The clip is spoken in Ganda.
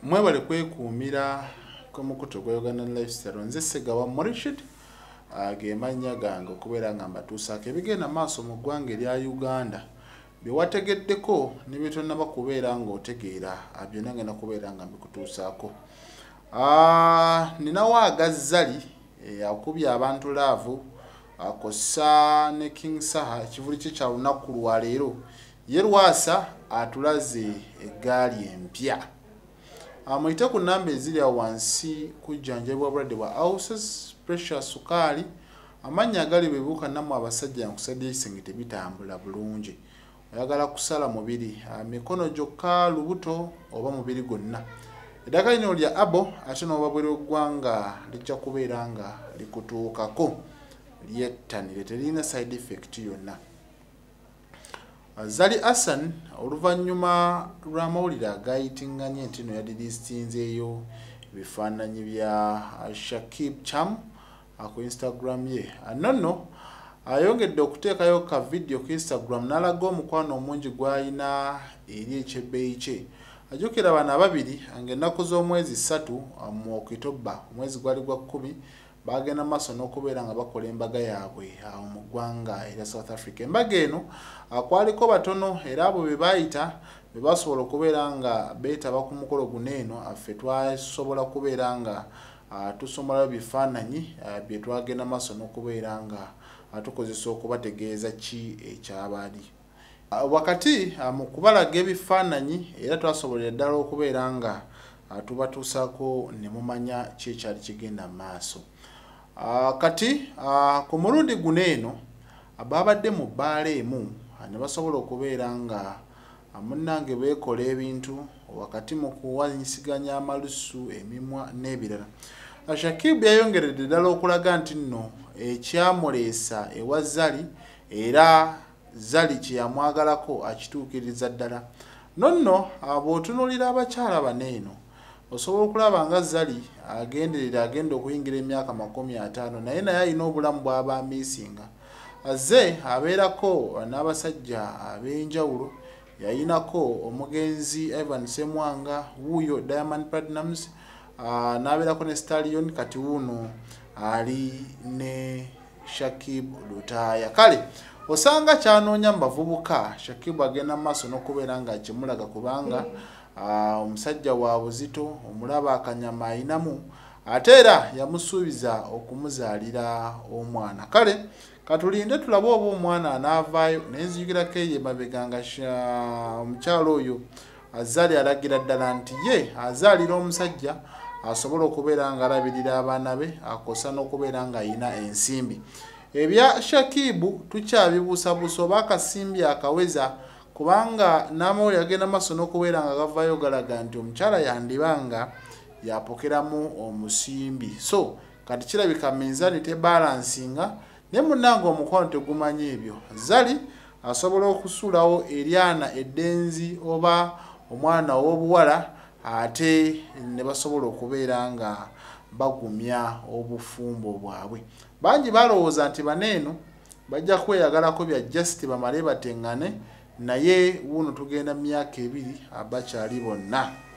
mwebale kwekuumira kumukuto gwa Uganda Lifestyle nze Segawa Morishid agemanya gange okubeera nga mbatuusaako ebigenda maaso mu ggwanga erya Uganda byewategeddeko nebitonnaba kubeera ng'otegeera byonna ngenda kubeera nga mbikutuusaako. Ninawo Zari akubye abantu laavu akosa ne King Saha ekivuli kye kya lunaku lwa leero ye Lwasa atulaze eggaali empya. Amuyite ku namba eziri wansi kujjanjabibwa bulwadde bwa ulcers, pressure, sukaali, amannya agali bebuuka nammwe abasajja nkusadde ebisenge bitambula bulungi. Oyagala kusala mubiri mikono gyokka lubuto oba mubiri gwonna. Eddagala lino lya abo ate n'obabwera eggwanga lijja kubeera nga likutuukako lyettanire terina side effect yonna. Zari Hassan oluvannyuma lw'amawulire agayitinganye nti no yadiriisitinzeeyo ebifaananyi bya Shaqib Cham ku Instagram ye. Nonno ayongedde okuteekayo ka video ku Instagram n'alaga omukwano omungi gw'alina eri ekyebbeeyi kye. Ajjukira bano ababiri ng'ennaku z'omwezi 3 mu Okitoba omwezi gwali gwa 10 bagenda maaso n'okubeera nga bakola embaga yaabwe mu ggwanga erya South Africa. Embaga eno kwaliko batono era abo be baayita be basobola okubeera nga beetaba ku mukolo guno eno ffe twasobola kubeera nga tusomolayo bifaananyi bye twagenda maaso n'okubeera nga tukozesa okubategeeza ki ekyabaali. Wakati mu kubalaga ebifaananyi era twasobolera ddala okubeera nga tubatuusaako ne mumanya ki ekyali kigenda maaso. Kati ku mulundi guno eno babadde mu bbaala emu ne basobola okubeera nga munnange beekola ebintu wakati mu kuwanyisiganya amalusu emimwa n'ebirala. Shaqib yayongeredde ddala okulaga nti nno ekyamuleesa ewa Zari era Zari kye yamwagalako akituukiriza ddala. Nonno bw'otunuulira abakyala bano eno osobola okulaba nga Zari agenda okuyingira emyaka 50 naye alina obulamu bw'abambiisinga. Azze abeerako n'abasajja ab'enjawulo, yayinako omugenzi Ivan Ssemwanga, wuuyo Diamond Platnumz, n'abeerako ne Stallion, kati wuuno ali ne Shaqib Lutaaya. Kale osanga kyanoonya mu bavubuka Shaqib agenda mu maaso n'okubeera nga akimulaga kubanga omusajja wa buzito omulaba akanyama ayinamu ate era yamusuubiza okumuzaalira omwana. Kale katulinde tulabe oba omwana anaavaayo naye nzijukirako eyo emabega nga omukyalo oyo Zari alagira ddala nti ye azaalira omusajja asobola okubeera nga alabirira abaana be akosa n'okubeera nga ayina ensimbi. Ebya Shaqib tukyabibuusabuusa oba akasimbi akaweza kubanga n'amawulire agenda maaso n'okubeera nga gavaayo galaga nti omukyala yandibanga yapokeramu omusimbi. So kati kirabika minzaani tebalansinga naye munnange omukwano tegumanya ebyo. Zari asobola okusuulawo eryana eddenzi oba omwana ow'obuwala ate ne basobola okubeera nga bagumya obufumbo bwabwe. Bangi balowooza nti baneeno bajja kweyagalako bya just bamale bateŋŋane naye wuno tugenda myaka 2 abakyali bonna.